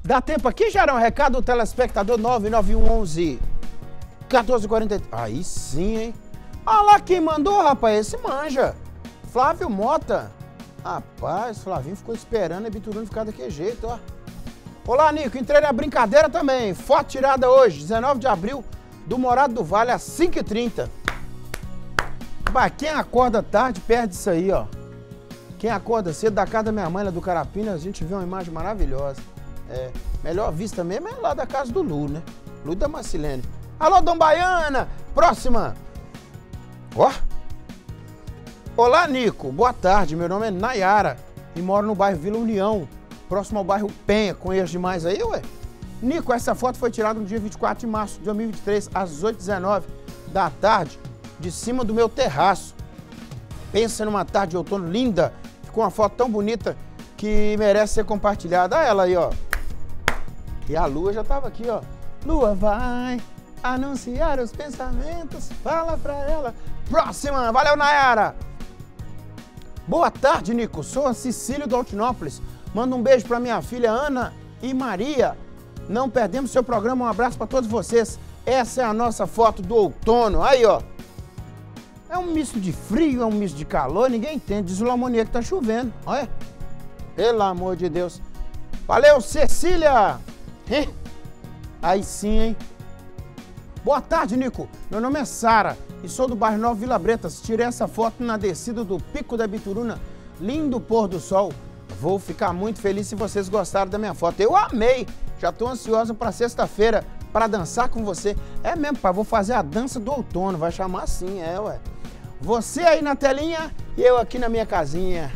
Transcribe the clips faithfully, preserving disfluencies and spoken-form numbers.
Dá tempo aqui, Gerão? Recado do telespectador nove nove um onze quatorze quarenta e três. Aí sim, hein? Olha lá quem mandou, rapaz. Esse manja. Flávio Mota. Rapaz, Flavinho ficou esperando a Bituruna ficar daquele jeito, ó. Olá, Nico. Entrei na brincadeira também. Foto tirada hoje, dezenove de abril, do Morado do Vale, às cinco e trinta. Bah, quem acorda tarde perde isso aí, ó. Quem acorda cedo da casa da minha mãe, lá do Carapina, a gente vê uma imagem maravilhosa. É, melhor vista mesmo é lá da casa do Lu, né? Lu da Marcilene. Alô, Dom Baiana! Próxima! Ó! Olá, Nico. Boa tarde. Meu nome é Nayara e moro no bairro Vila União, próximo ao bairro Penha. Conheço demais aí, ué? Nico, essa foto foi tirada no dia vinte e quatro de março de dois mil e vinte e três, às dezoito e dezenove da tarde, de cima do meu terraço. Pensa numa tarde de outono linda. Ficou uma foto tão bonita que merece ser compartilhada. Olha ela aí, ó. E a lua já tava aqui, ó. Lua vai anunciar os pensamentos. Fala pra ela. Próxima. Valeu, Nayara. Boa tarde, Nico. Sou a Cecília do Altinópolis. Manda um beijo pra minha filha Ana e Maria. Não perdemos seu programa. Um abraço pra todos vocês. Essa é a nossa foto do outono. Aí, ó. É um misto de frio, é um misto de calor. Ninguém entende. Diz o Lamonia que tá chovendo. Olha. Pelo amor de Deus. Valeu, Cecília. Hein? Aí sim, hein? Boa tarde, Nico. Meu nome é Sara e sou do bairro Nova Vila Bretas. Tirei essa foto na descida do Pico da Bituruna. Lindo pôr do sol. Vou ficar muito feliz se vocês gostaram da minha foto. Eu amei. Já tô ansiosa para sexta-feira para dançar com você. É mesmo, pai. Vou fazer a dança do outono. Vai chamar assim, é, ué. Você aí na telinha e eu aqui na minha casinha.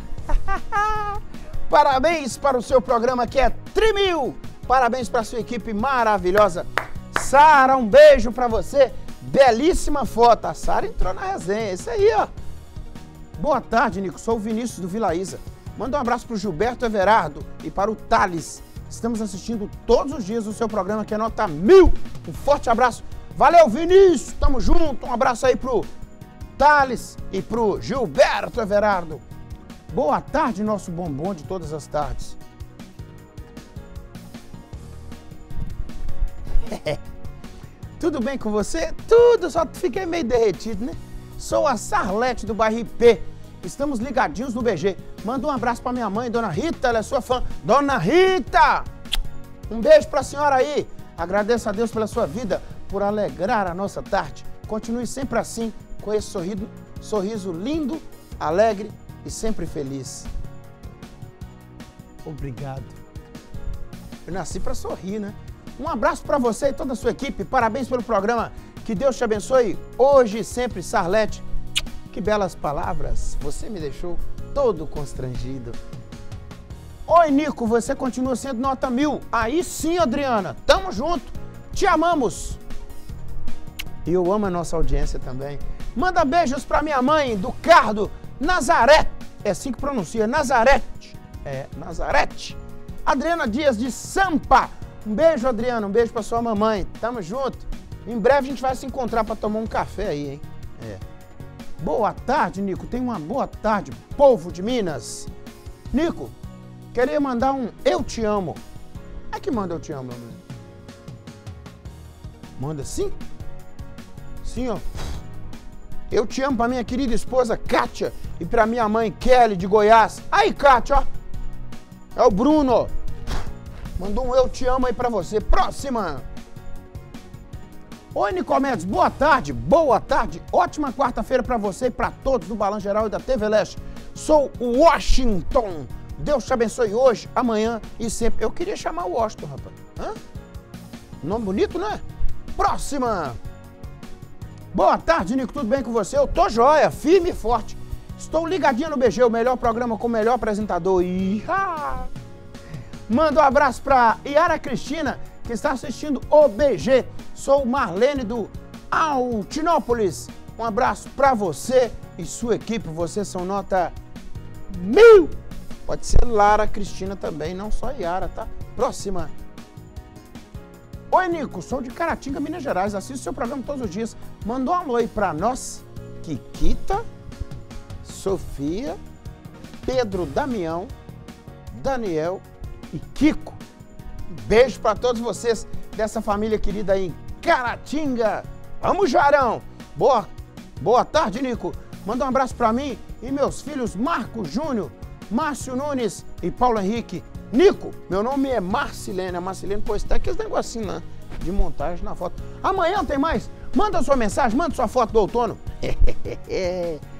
Parabéns para o seu programa que é Trimil. Parabéns para a sua equipe maravilhosa. Sara, um beijo para você. Belíssima foto. A Sara entrou na resenha. Isso aí, ó. Boa tarde, Nico. Sou o Vinícius do Vila Isa. Manda um abraço para o Gilberto Everardo e para o Thales. Estamos assistindo todos os dias o seu programa que é nota mil. Um forte abraço. Valeu, Vinícius. Tamo junto. Um abraço aí pro Thales e pro Gilberto Everardo. Boa tarde, nosso bombom de todas as tardes. Tudo bem com você? Tudo, só fiquei meio derretido, né? Sou a Sarlete do bairro I P. Estamos ligadinhos no B G. Manda um abraço pra minha mãe, Dona Rita, ela é sua fã. Dona Rita! Um beijo pra senhora aí. Agradeço a Deus pela sua vida, por alegrar a nossa tarde. Continue sempre assim, com esse sorriso, sorriso lindo, alegre e sempre feliz. Obrigado. Eu nasci pra sorrir, né? Um abraço pra você e toda a sua equipe. Parabéns pelo programa. Que Deus te abençoe hoje e sempre, Sarlete. Que belas palavras. Você me deixou todo constrangido. Oi, Nico. Você continua sendo nota mil. Aí sim, Adriana. Tamo junto. Te amamos. E eu amo a nossa audiência também. Manda beijos pra minha mãe, do Cardo Nazaré. É assim que pronuncia, Nazarete. É, Nazarete. Adriana Dias de Sampa. Um beijo, Adriana. Um beijo pra sua mamãe. Tamo junto. Em breve a gente vai se encontrar pra tomar um café aí, hein? É. Boa tarde, Nico. Tenha uma boa tarde, povo de Minas. Nico, queria mandar um eu te amo. É que manda eu te amo, meu. Manda sim? Sim, ó. Eu te amo pra minha querida esposa, Kátia, e pra minha mãe, Kelly, de Goiás. Aí, Kátia, ó. É o Bruno. Mandou um eu te amo aí pra você. Próxima. Oi, Nicomedes. Boa tarde. Boa tarde. Ótima quarta-feira pra você e pra todos do Balanço Geral e da T V Leste. Sou o Washington. Deus te abençoe hoje, amanhã e sempre. Eu queria chamar o Washington, rapaz. Hã? Nome bonito, né? Próxima. Boa tarde, Nico. Tudo bem com você? Eu tô joia, firme e forte. Estou ligadinha no B G, o melhor programa com o melhor apresentador. Iha! Manda um abraço pra Yara Cristina, que está assistindo o B G. Sou Marlene do Altinópolis. Um abraço pra você e sua equipe. Vocês são nota mil. Pode ser Lara Cristina também, não só Yara, tá? Próxima. Oi, Nico. Sou de Caratinga, Minas Gerais. Assisto seu programa todos os dias. Mandou um alô aí pra nós. Kikita, Sofia, Pedro Damião, Daniel e Kiko. Um Beijo para todos vocês dessa família querida aí em Caratinga. Vamos, Jarão. Boa, boa tarde, Nico. Manda um abraço para mim e meus filhos Marco Júnior, Márcio Nunes e Paulo Henrique. Nico, meu nome é Marcilene. A Marcilene, pô, está aqui esse negocinho lá de montagem na foto. Amanhã tem mais. Manda sua mensagem, manda sua foto do outono.